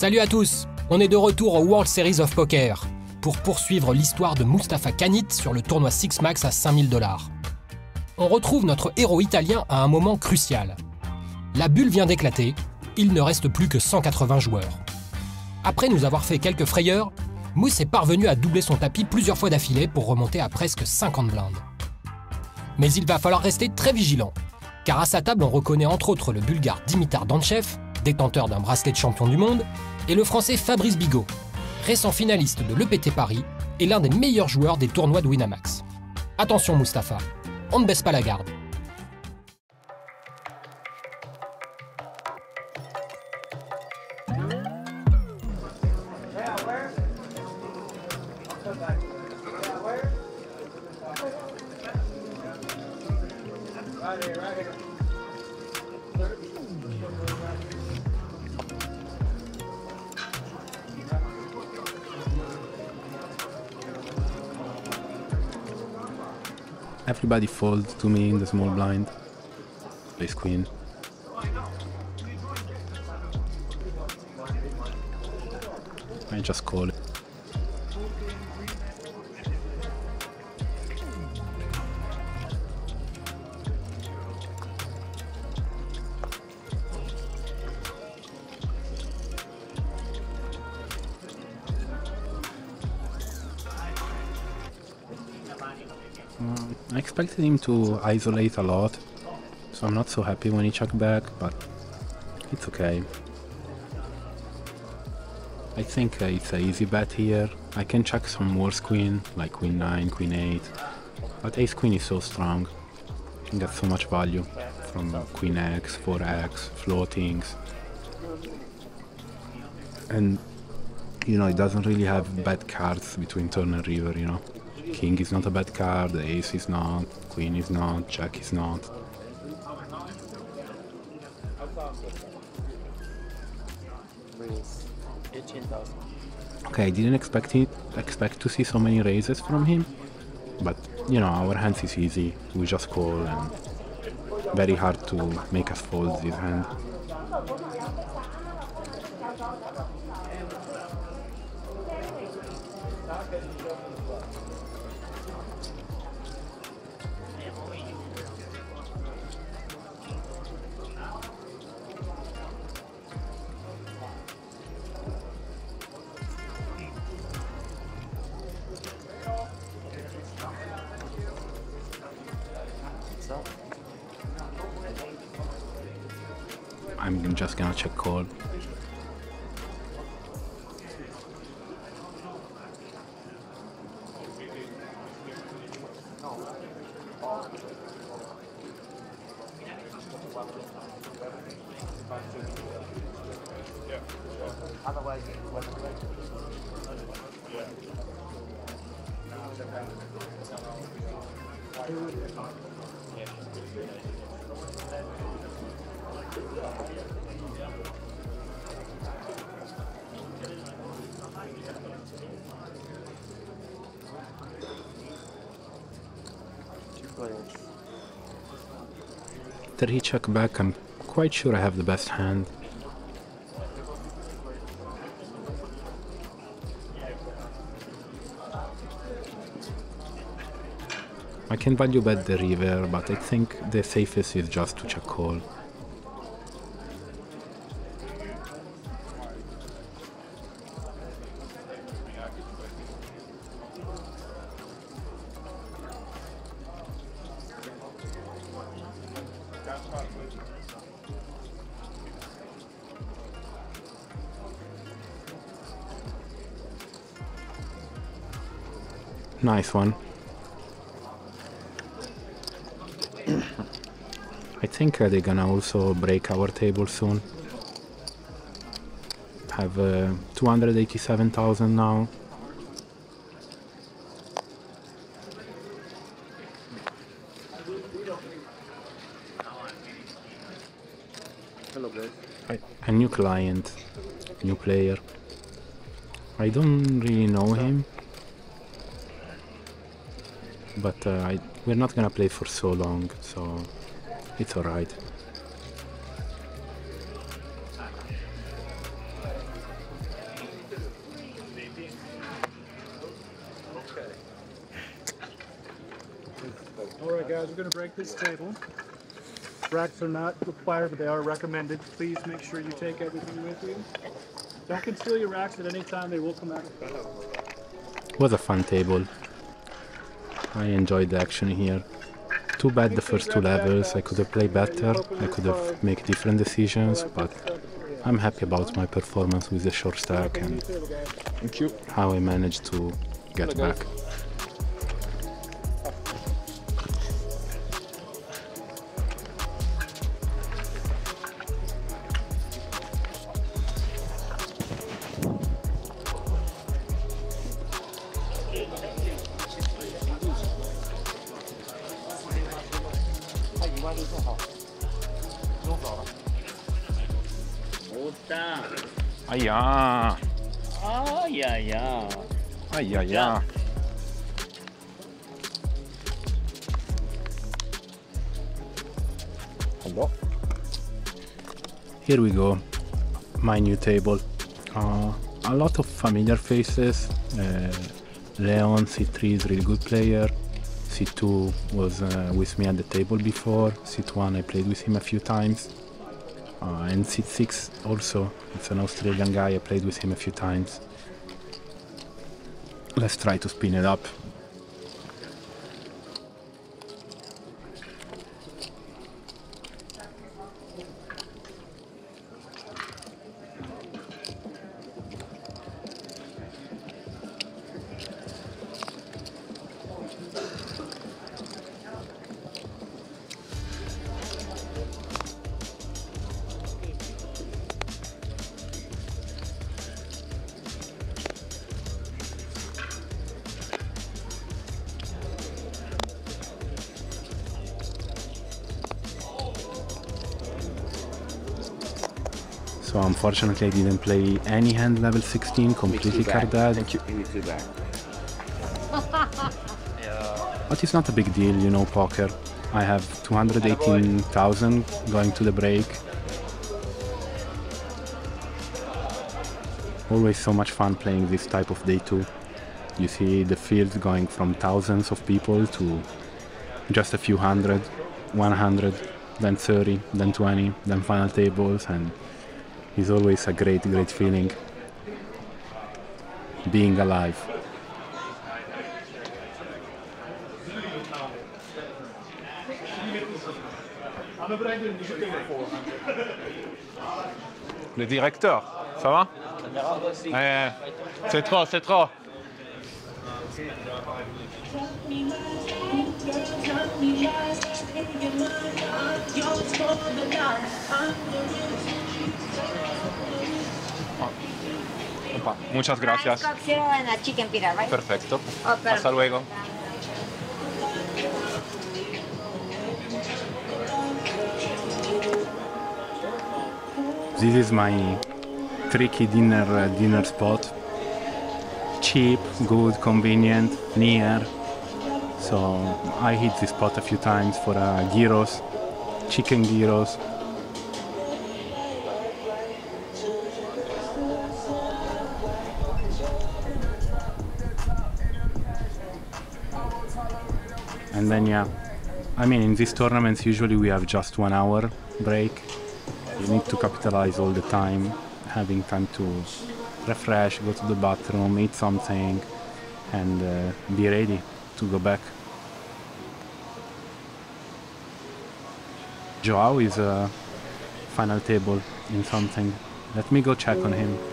Salut à tous, on est de retour au World Series of Poker pour poursuivre l'histoire de Mustapha Khanit sur le tournoi Six Max à 5000 $. On retrouve notre héros italien à un moment crucial. La bulle vient d'éclater, il ne reste plus que 180 joueurs. Après nous avoir fait quelques frayeurs, Mousse est parvenu à doubler son tapis plusieurs fois d'affilée pour remonter à presque 50 blindes. Mais il va falloir rester très vigilant, car à sa table on reconnaît entre autres le bulgare Dimitar Danchev, détenteur d'un bracelet de champion du monde, et le français Fabrice Bigot, récent finaliste de l'EPT Paris et l'un des meilleurs joueurs des tournois de Winamax. Attention Mustapha, on ne baisse pas la garde. Everybody folds to me in the small blind. Plays queen. I just call it. I expected him to isolate a lot, so I'm not so happy when he checked back, but it's okay. I think it's an easy bet here. I can check some worse queen, like queen 9, queen 8, but ace queen is so strong. You can get so much value from queen x, 4x, floatings. And, you know, it doesn't really have bad cards between turn and river, you know. King is not a bad card, the ace is not, queen is not, jack is not. Okay, I didn't expect to see so many raises from him, but you know, our hands is easy, we just call and very hard to make us fold this hand. I'm just gonna check call. After he check back, I'm quite sure I have the best hand. I can value bet the river, but I think the safest is just to check call. Nice one. I think they're gonna also break our table soon. Have 287,000 now. Hello guys. A new client, new player. I don't really know him, but we're not gonna play for so long, so it's alright. we're going to break this table. Racks are not required, but they are recommended. Please make sure you take everything with you. Don't conceal your racks at any time. They will come out. It was a fun table. I enjoyed the action here. Too bad the first two levels. I could have played better. I could have made different decisions, but I'm happy about my performance with the short stack and how I managed to get back. Aia! Aia. Aia. Hello. Here we go, my new table. A lot of familiar faces. Leon, C3 is a really good player. C2 was with me at the table before. C1 I played with him a few times. And C6 also, it's an Australian guy, I played with him a few times. Let's try to spin it up. So unfortunately I didn't play any hand level 16, completely carded. Thank you. Me too back. But it's not a big deal, you know, poker. I have 218,000 going to the break. Always so much fun playing this type of day 2. You see the field going from thousands of people to just a few hundred, 100, then 30, then 20, then final tables, and it's always a great feeling being alive. Le directeur, ça va? C'est trop, c'est trop. Opa, muchas gracias. Chicken pita, right? Perfecto. Oh, perfect. Hasta luego. This is my tricky dinner spot. Cheap, good, convenient, near. So I hit this spot a few times for gyros, chicken gyros. And then yeah, I mean in these tournaments usually we have just 1 hour break. You need to capitalize all the time, having time to refresh, go to the bathroom, eat something, and be ready to go back. Joao is a final table in something. Let me go check on him.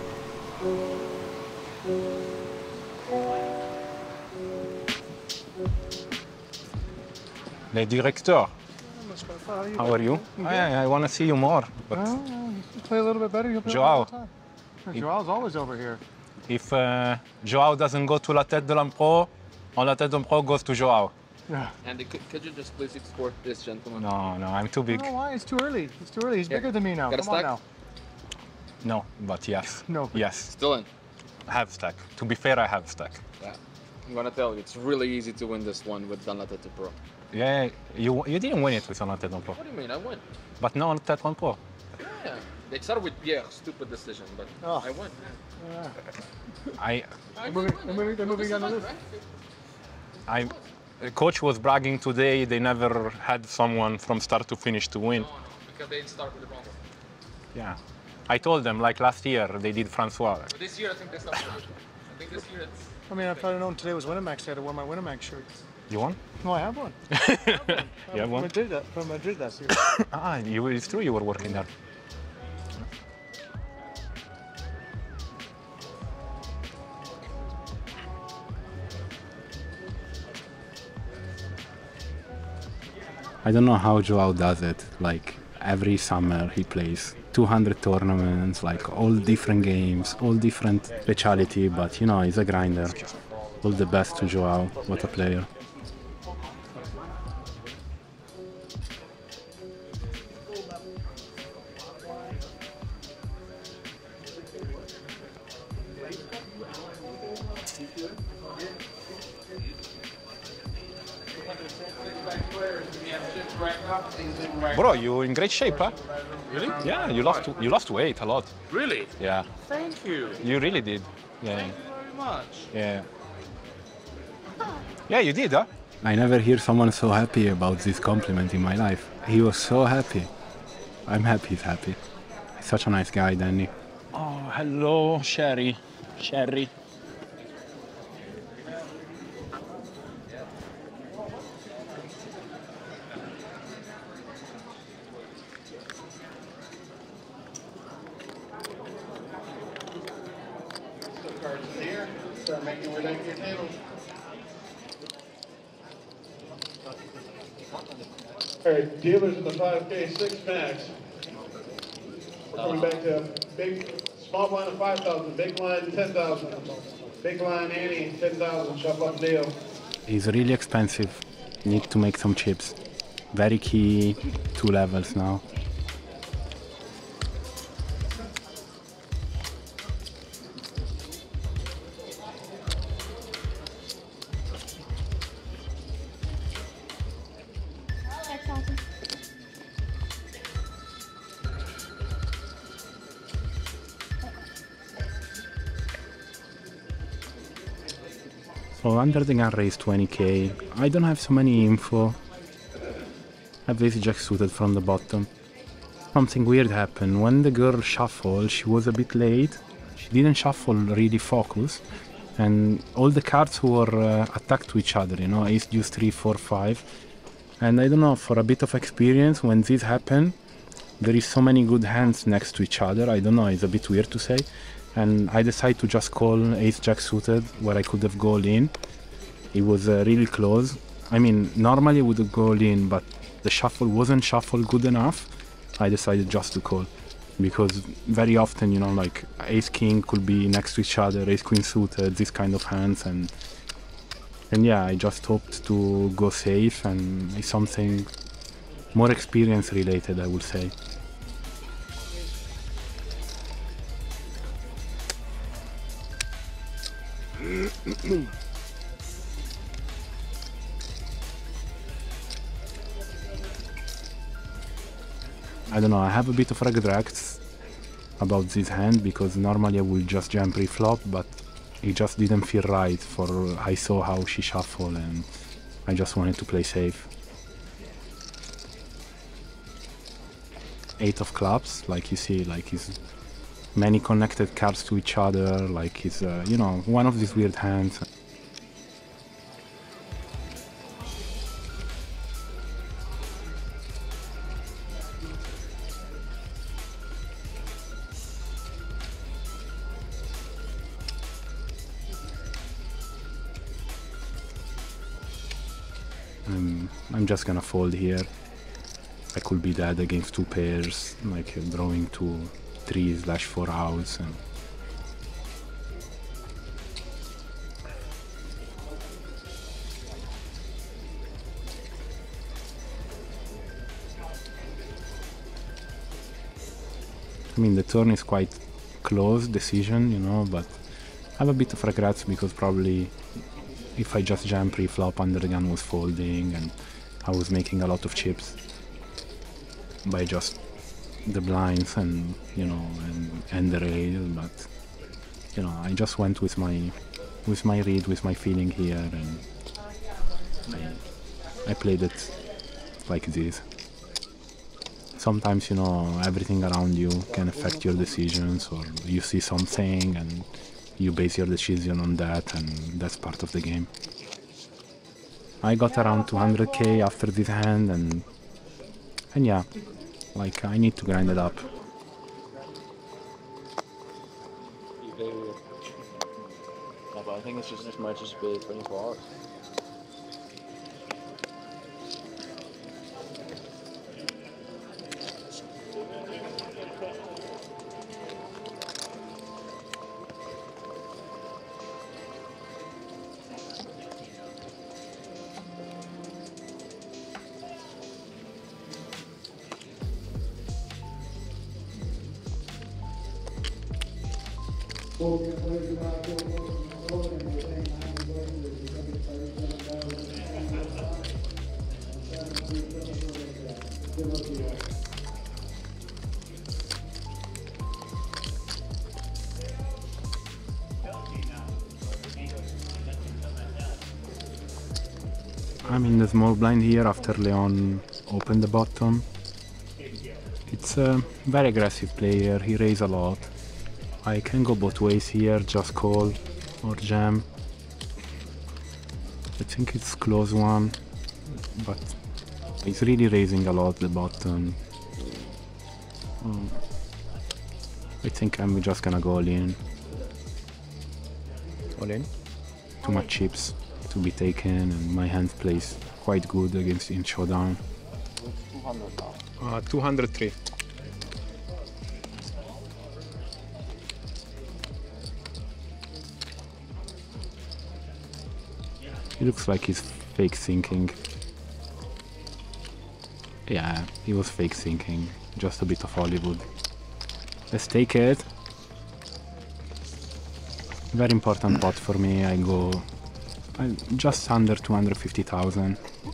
Le directeur, how are you? I want to see you more. But Play a little bit better. You'll play Joao. Joao's always over here. If Joao doesn't go to La Tête de l'Impro, La Tête de l'Impro goes to Joao. Yeah. Andy, could you just please escort this gentleman? No, I'm too big. No, why? It's too early. It's too early. He's bigger than me now. Got a Come on stack? now. No, but yes. No. Yes, Still in. I have stack. To be fair, I have stack. Yeah. I'm gonna tell you, it's really easy to win this one with La Tête Pro. Yeah, you didn't win it with La Tête de l'Impro. What do you mean? I win. But no, La Tête de l'Impro. Yeah. They started with Pierre, stupid decision, but Oh. I win. I They're moving down the list. The coach was bragging today they never had someone from start to finish to win. Because they start with the wrong one. Yeah. I told them, like last year, they did Francois. But this year, I think they started good. I think this year it's... I mean, if I'd have known today was Winamax, I'd have worn my Winamax shirt. You won? No, I have one. You have one? From Madrid that year. It's true you were working there. I don't know how Joao does it. Like every summer he plays 200 tournaments, like all different games, all different speciality, but you know, he's a grinder. All the best to Joao, what a player. Bro, you're in great shape, huh? Really? Yeah, you lost weight a lot. Really? Yeah, Thank you. you really did. Yeah, Thank you very much. yeah. Yeah, you did, huh? I never hear someone so happy about this compliment in my life. He was so happy. I'm happy he's happy. He's such a nice guy, Danny. Oh, hello, Sherry. Sherry. Start making your way back to your table. All right, dealers in the 5K 6 max. We're coming back to small blind of 5,000, big blind 10,000, big blind Annie 10,000. Shuffle up deal. He's really expensive. Need to make some chips. Very key, 2 levels now. So under the gun raised 20k. I don't have so many info. I have this jack suited from the bottom. Something weird happened. When the girl shuffled, she was a bit late. She didn't shuffle really focus. And all the cards were attacked to each other, you know, ace, deuce, 3, 4, 5. And I don't know, for a bit of experience, when this happened, there is so many good hands next to each other. I don't know, it's a bit weird to say. And I decided to just call ace jack suited where I could have gone in. It was really close. I mean, normally I would have gone in, but the shuffle wasn't shuffled good enough. I decided just to call because very often, you know, like ace king could be next to each other, ace queen suited, this kind of hands, and yeah, I just hoped to go safe, and it's something more experience related, I would say. I don't know, I have a bit of regrets about this hand because normally I would just jam pre-flop, but it just didn't feel right. I saw how she shuffled and I just wanted to play safe. 8 of clubs, like you see, like his many connected cards to each other, like his, you know, one of these weird hands. I'm just gonna fold here. I could be dead against 2 pairs, like drawing 2 3/4 outs. And I mean, the turn is quite close decision, you know, but I have a bit of regrets because probably if I just jam pre-flop, under the gun was folding and I was making a lot of chips by just the blinds and, you know, and the rail, but, you know, I just went with my read, with my feeling here, and I played it like this. Sometimes, you know, everything around you can affect your decisions, or you see something and you base your decision on that, and that's part of the game. I got around 200k after this hand, and yeah, like I need to grind it up. No, but I think it's just this might just be 24 hours. I'm in the small blind here after Leon opened the bottom. It's a very aggressive player, he raises a lot. I can go both ways here, just call or jam. I think it's close one, but he's really raising a lot the bottom. I think I'm just gonna go all in. All in? Too much chips to be taken, and my hand plays quite good against in showdown. 203. He looks like he's fake thinking. Yeah, he was fake thinking. Just a bit of Hollywood. Let's take it. Very important pot for me. I go just under 250,000.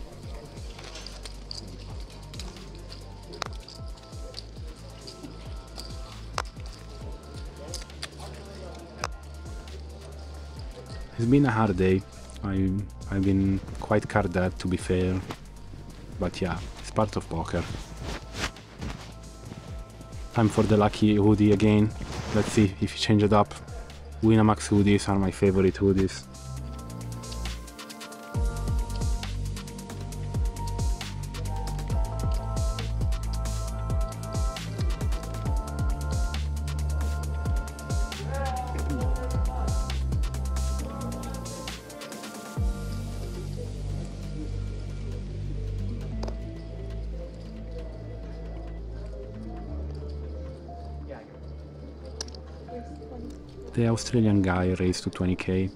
It's been a hard day. I've been quite card dead, to be fair, but yeah, it's part of poker. Time for the lucky hoodie again. Let's see if you change it up. Winamax hoodies are my favorite hoodies. The Australian guy raised to 20k.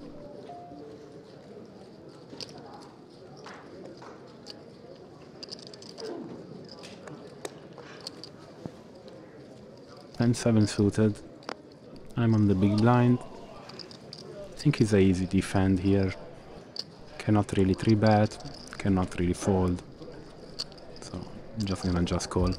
And 7 suited. I'm on the big blind. I think it's a easy defend here. Cannot really 3-bet, cannot really fold. So I'm just gonna call.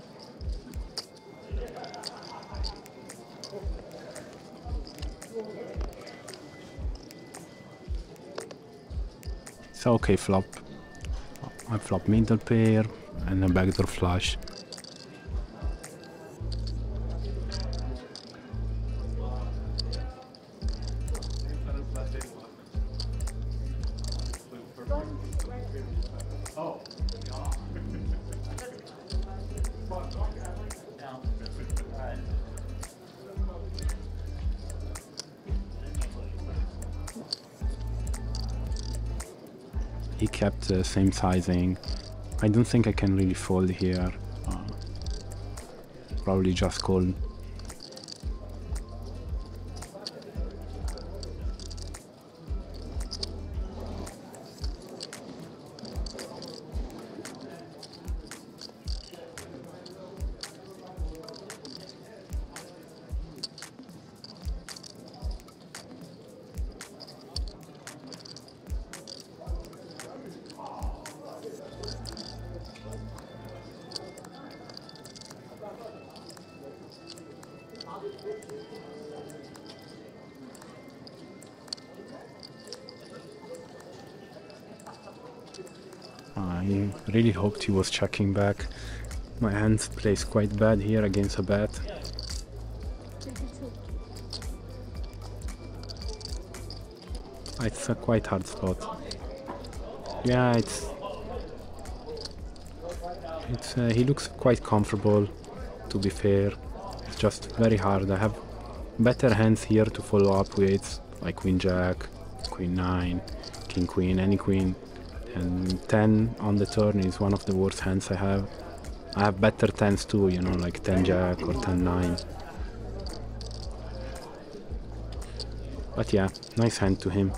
So okay flop. I flop middle pair and a backdoor flush. He kept the same sizing. I don't think I can really fold here. Probably just call. I really hoped he was checking back. My hand plays quite bad here against a bet. It's a quite hard spot. Yeah, he looks quite comfortable, to be fair. It's just very hard. I have better hands here to follow up with, like Queen Jack, Queen 9, King Queen, any queen. And 10 on the turn is one of the worst hands I have. I have better 10s too, you know, like 10 Jack or 10 9. But yeah, nice hand to him.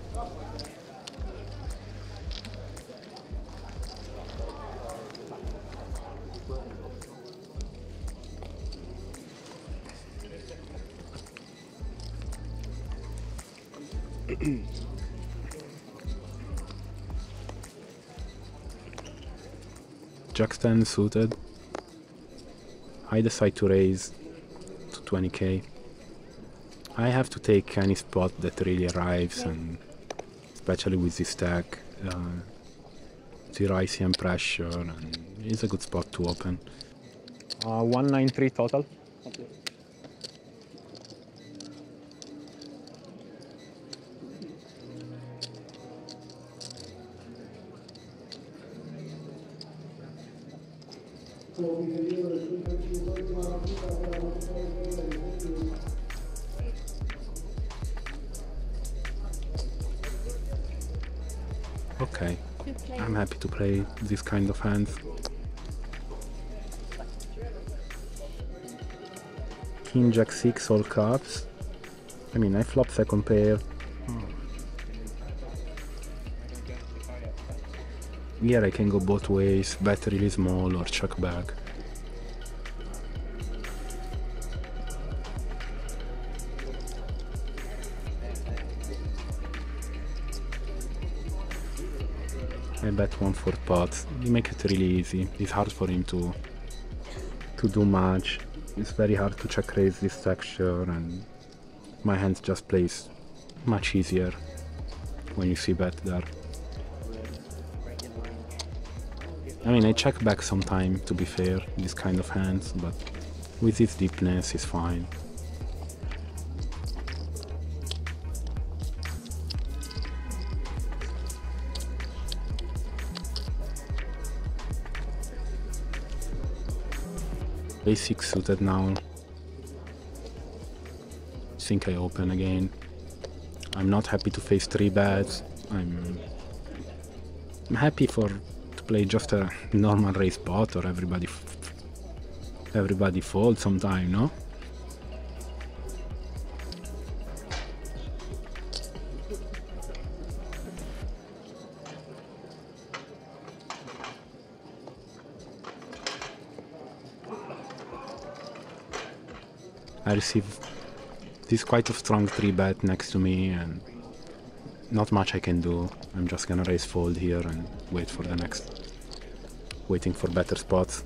Jack 10 suited. I decide to raise to 20k. I have to take any spot that really arrives, and especially with this stack, zero ICM pressure, and it's a good spot to open. 193 total. Okay, I'm happy to play this kind of hands. King Jack 6 all cups. I mean, I flop second pair. Here I can go both ways, bet really small or chuck back. I bet 1/4 pot. You make it really easy. It's hard for him to do much. It's very hard to check raise this texture, and my hand just plays much easier when you see bet there. I mean, I check back sometime, to be fair, this kind of hands, but with its deepness it's fine. A6 suited now. I think I open again. I'm not happy to face 3 bets. I'm happy to play just a normal raise pot, or everybody folds sometime, no? I receive this quite a strong 3-bet next to me, and not much I can do. I'm just gonna raise fold here and wait for the next, waiting for better spots.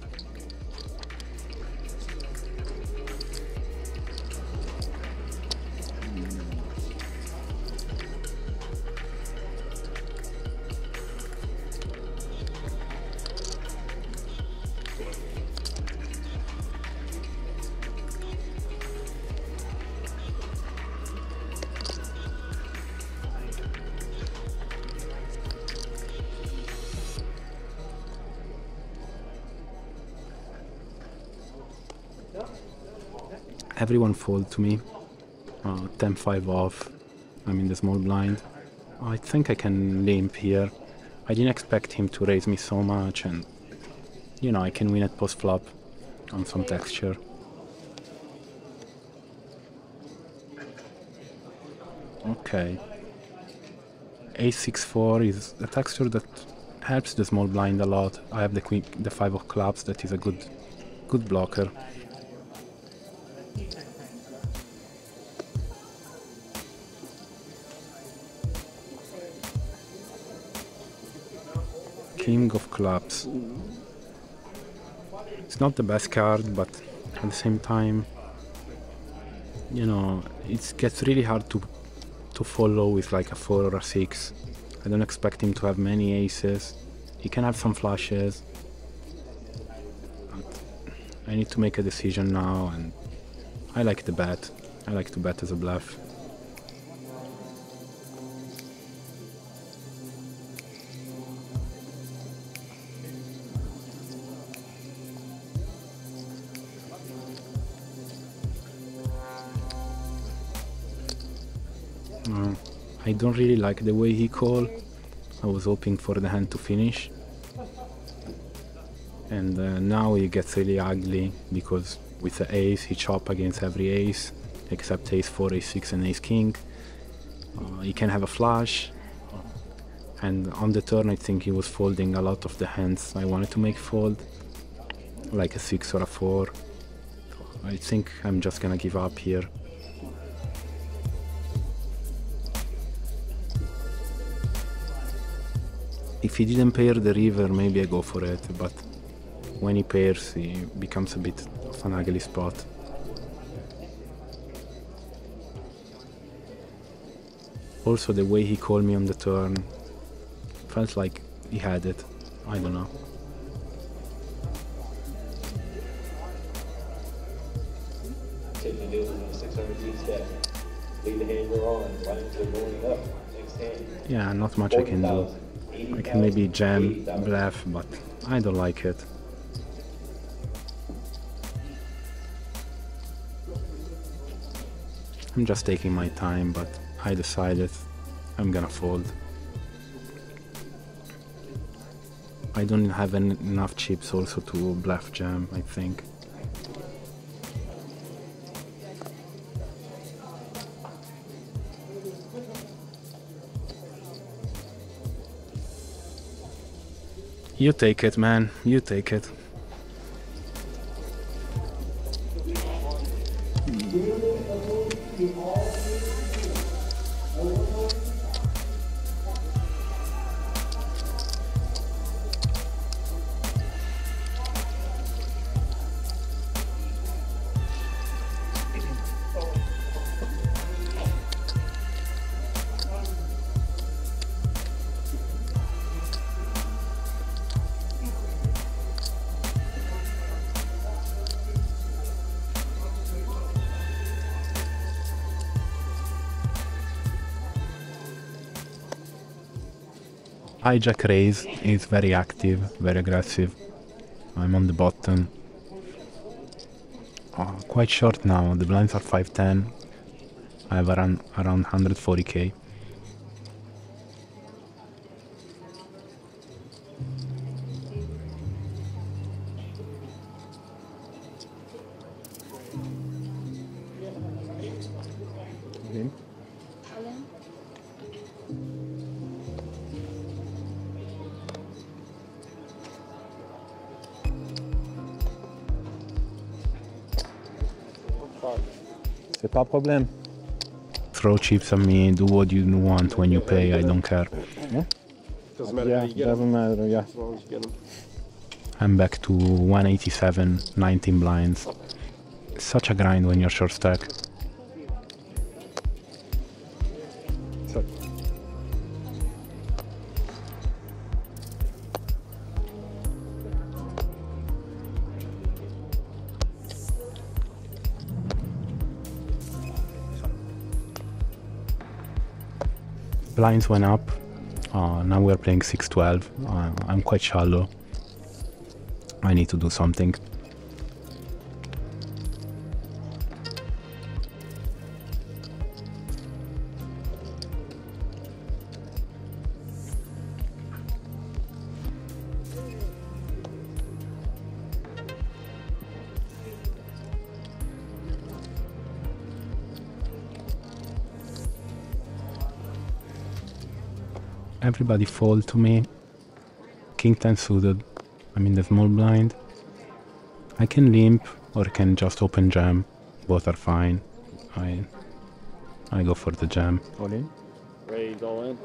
Everyone fold to me. 10-5 off. I'm in the small blind. I think I can limp here. I didn't expect him to raise me so much, and you know, I can win at post flop on some texture. Okay. A6-4 is a texture that helps the small blind a lot. I have the 5 of clubs that is a good blocker. King of clubs. It's not the best card, but at the same time, you know, it gets really hard to follow with like a 4 or a 6. I don't expect him to have many aces. He can have some flushes. I need to make a decision now, and I like the bet. I like to bet as a bluff. I don't really like the way he called. I was hoping for the hand to finish. And now it gets really ugly, because with the ace he chop against every ace except ace 4, ace 6 and ace king. He can have a flush, and on the turn I think he was folding a lot of the hands I wanted to make fold, like a 6 or a 4. I think I'm just gonna give up here. If he didn't pair the river, maybe I go for it, but when he pairs, he becomes a bit of an ugly spot. Also, the way he called me on the turn felt like he had it. I don't know. Yeah, not much I can do. I can maybe jam, bluff, but I don't like it. I'm just taking my time, but I decided I'm gonna fold. I don't have enough chips also to bluff jam, I think. You take it, man. You take it. Hijack raise is very active, very aggressive. I'm on the bottom. Quite short now, the blinds are 510. I have around 140k. C'est pas un problème. Throw chips at me, do what you want when you pay, I don't care. Doesn't matter how you get Doesn't matter, yeah. as long as you get them. I'm back to 187, 19 blinds. Such a grind when you're short stack. Blinds went up. Now we're playing 6-12. I'm quite shallow. I need to do something. Everybody fold to me. King 10 suited. I'm in the small blind. I can limp or can just open jam. Both are fine. I go for the jam. All in? Raise all in.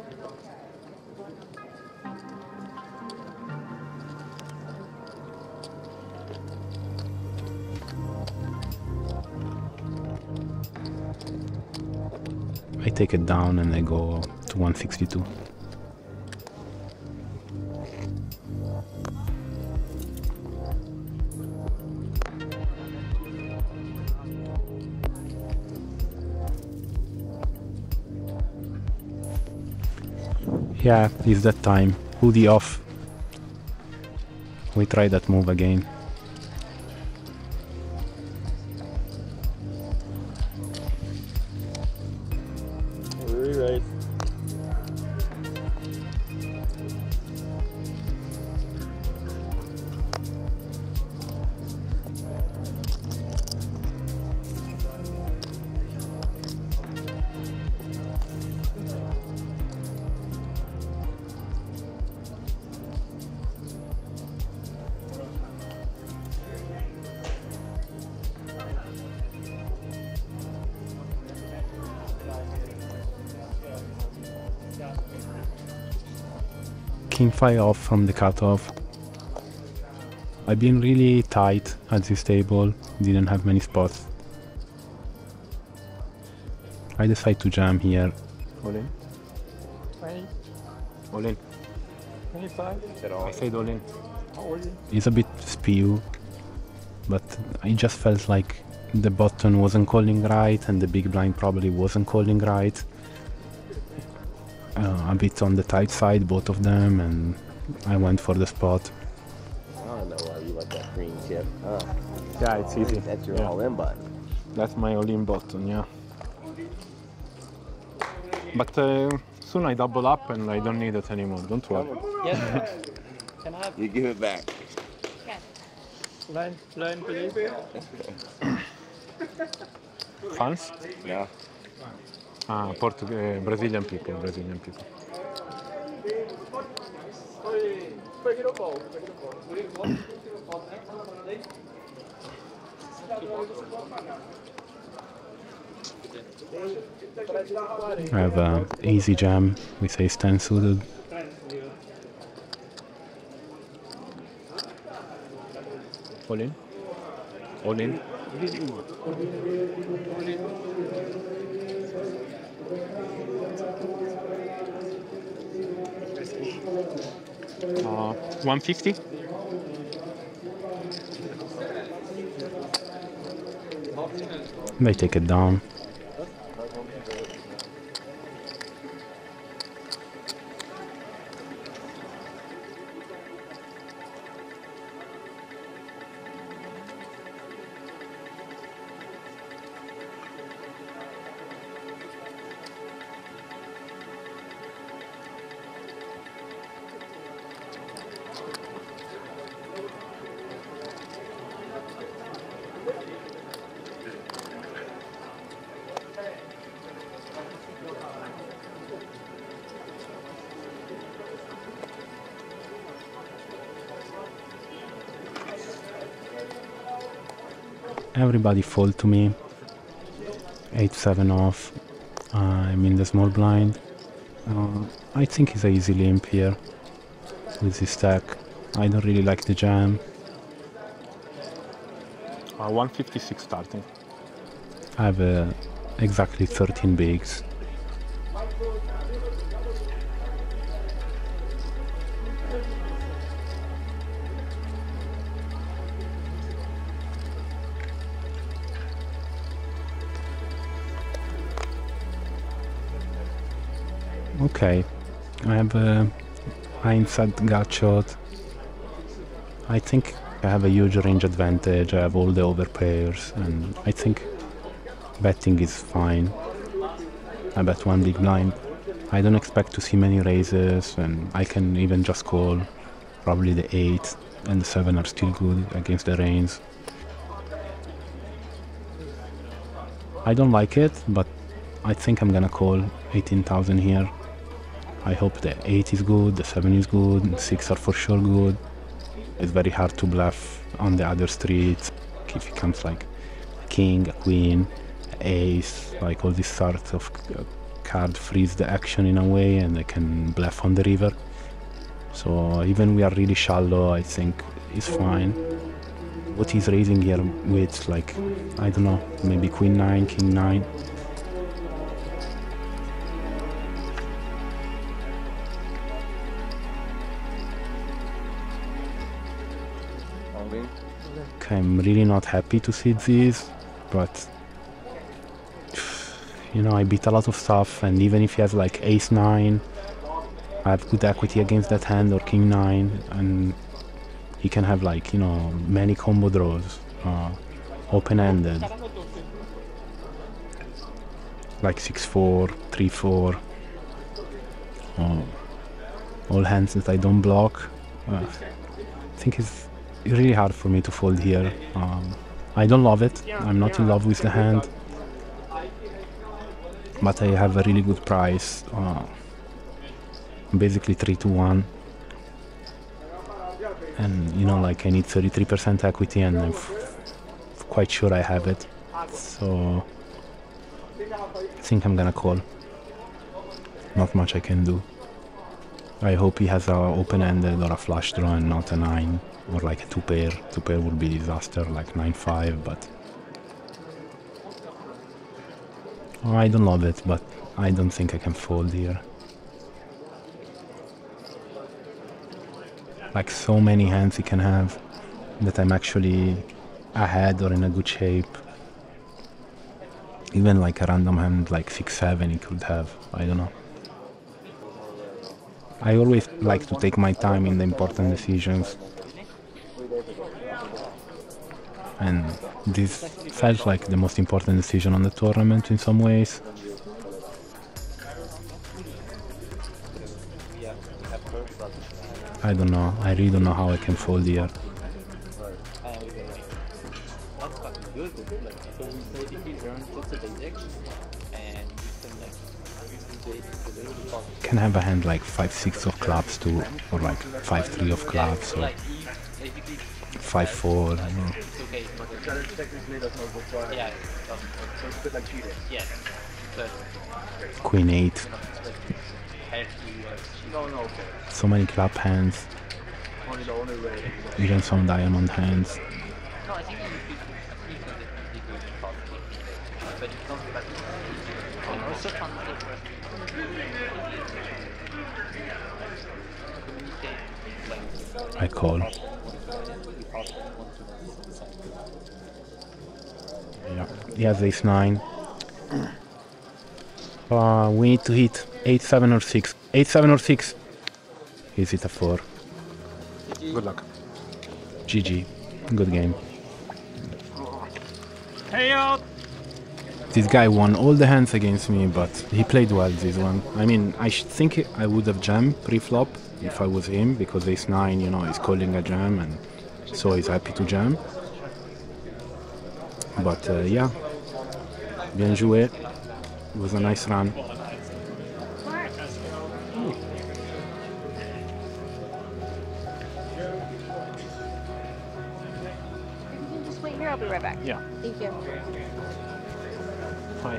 I take it down and I go to 162. Yeah, it's that time. Hoodie off. We try that move again. Rewrite. King 5 off from the cutoff. I've been really tight at this table, didn't have many spots. I decide to jam here. All in. 20, All in. 25. I said all in. How old are you? It's a bit spew, but I just felt like the button wasn't calling right and the big blind probably wasn't calling right. A bit on the tight side, both of them, and I went for the spot. I don't know why you like that green chip. Yeah, it's easy. That's your Yeah. all-in button. That's my all-in button, yeah. But soon I double up and I don't need it anymore, don't worry. Yes. Can I have You give it back. line, please? Fans? No. Ah, Brazilian people. I have a easy jam with ace 10 suited. All in? All in? 150? They take it down. Everybody fold to me. 8-7 off. I'm in the small blind. I think it's an easy limp here with this stack. I don't really like the jam. 156 starting. I have exactly 13 bigs. Okay, I have a hindsight gut shot. I think I have a huge range advantage. I have all the overpairs, and I think betting is fine. I bet one big blind. I don't expect to see many raises, and I can even just call. Probably the 8 and the 7 are still good against the reins. I don't like it, but I think I'm gonna call 18,000 here. I hope the 8 is good, the 7 is good, the 6 are for sure good. It's very hard to bluff on the other streets. If it comes like a king, a queen, ace, like all this sort of card frees the action in a way, and they can bluff on the river. So even we are really shallow, I think it's fine. What he's raising here with, like, I don't know, maybe queen 9, king 9. Okay, I'm really not happy to see this, but you know, I beat a lot of stuff, and even if he has like ace 9, I have good equity against that hand or king 9, and he can have like, you know, many combo draws, open-ended, like 6-4, 3-4, all hands that I don't block. I think it's really hard for me to fold here. I don't love it. I'm not in love with the hand, but I have a really good price. Basically 3-1, and you know, like I need 33% equity, and I'm quite sure I have it. So I think I'm gonna call. Not much I can do. I hope he has a open-ended or a flush draw and not a 9 or like a 2-pair. 2-pair would be disaster, like 9-5, but I don't love it, but I don't think I can fold here. Like so many hands he can have that I'm actually ahead or in a good shape. Even like a random hand like 6-7 he could have, I don't know. I always like to take my time in the important decisions. And this felt like the most important decision on the tournament in some ways. I don't know, I really don't know how I can fold here. Can have a hand like 5-6 of clubs too, or like 5-3 of clubs, or 5-4, you know. Queen 8. So many club hands. Even some diamond hands. I call. Yeah, he has ace-9. We need to hit 8-7 or 6. 8-7 or 6. He's hit a 4. Good luck. GG. Good game. Hey out! This guy won all the hands against me, but he played well this one. I mean, I think I would have jammed pre-flop if I was him, because ace-9, you know, is calling a jam, and so he's happy to jam. But yeah, bien joué. It was a nice run. Just wait here, I'll be right back. Yeah. Thank you. Hi.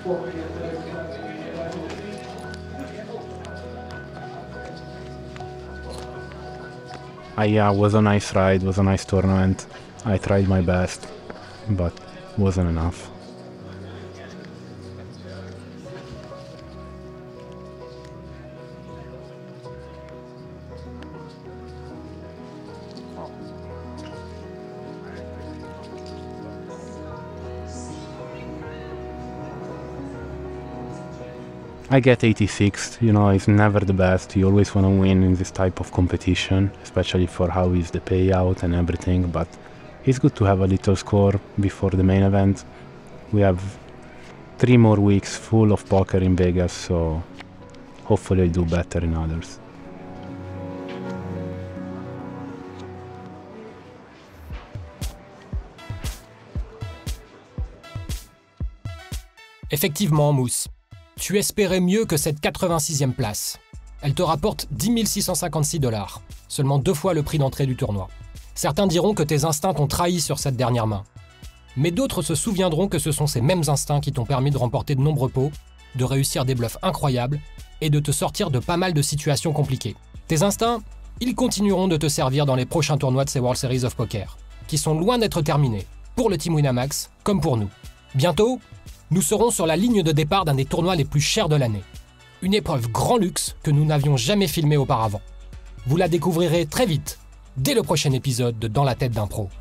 Yeah, was a nice ride, was a nice tournament. I tried my best, but wasn't enough. I get 86th, you know, it's never the best. You always want to win in this type of competition, especially for how is the payout and everything, but it's good to have a little score before the main event. We have 3 more weeks full of poker in Vegas, so hopefully I do better in others. Effectivement, Mousse, tu espérais mieux que cette 86e place. Elle te rapporte 10 656 $, seulement 2 fois le prix d'entrée du tournoi. Certains diront que tes instincts t'ont trahi sur cette dernière main. Mais d'autres se souviendront que ce sont ces mêmes instincts qui t'ont permis de remporter de nombreux pots, de réussir des bluffs incroyables et de te sortir de pas mal de situations compliquées. Tes instincts, ils continueront de te servir dans les prochains tournois de ces World Series of Poker, qui sont loin d'être terminés, pour le Team Winamax comme pour nous. Bientôt, nous serons sur la ligne de départ d'un des tournois les plus chers de l'année. Une épreuve grand luxe que nous n'avions jamais filmée auparavant. Vous la découvrirez très vite, dès le prochain épisode de Dans la tête d'un pro.